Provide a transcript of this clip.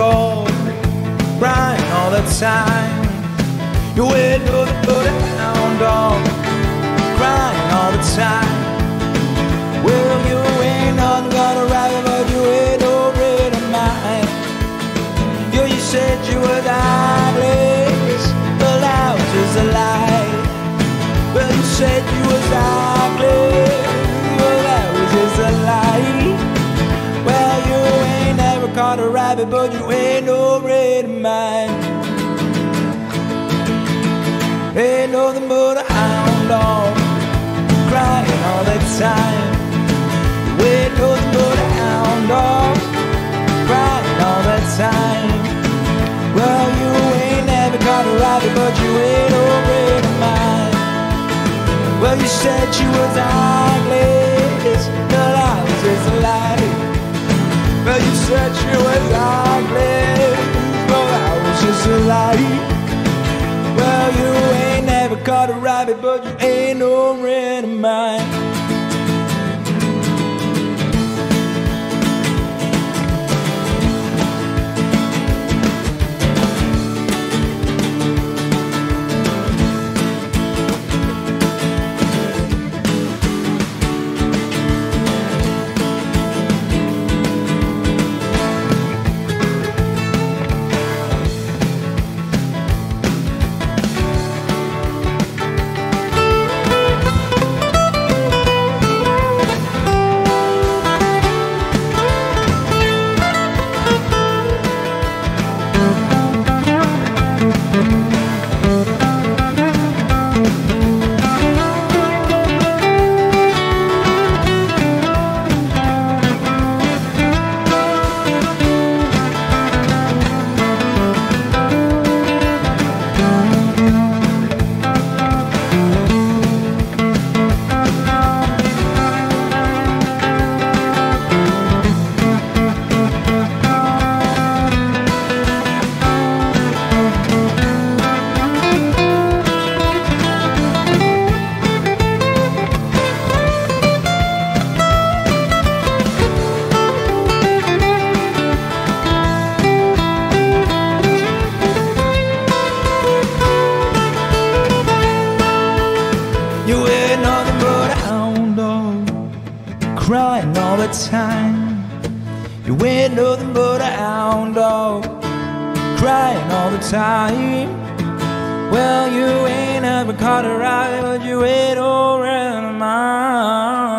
dog, crying all the time. You ain't nothing but a hound dog, crying all the time. Well, you ain't nothing but a rabbit, but you ain't no red of mine. You said you were ugly, but that was just a lie. Well, you said you was ugly, but that was just a lie. Well, you ain't never caught a rabbit, but you ain't no red of mine. Ain't nothing but a hound dog, crying all the time. You ain't nothing but a hound dog, crying all the time. Well, you ain't never caught a rabbit, but you ain't no red of mine. Well, you said you was ugly, but I was just a lie. Well, you said you was ugly, but I was just a lie. Well, you ain't never caught a rabbit, but you ain't no red of mine. Time. You ain't nothing but a hound dog, crying all the time. Well, you ain't ever caught a rabbit, but you ain't around mine.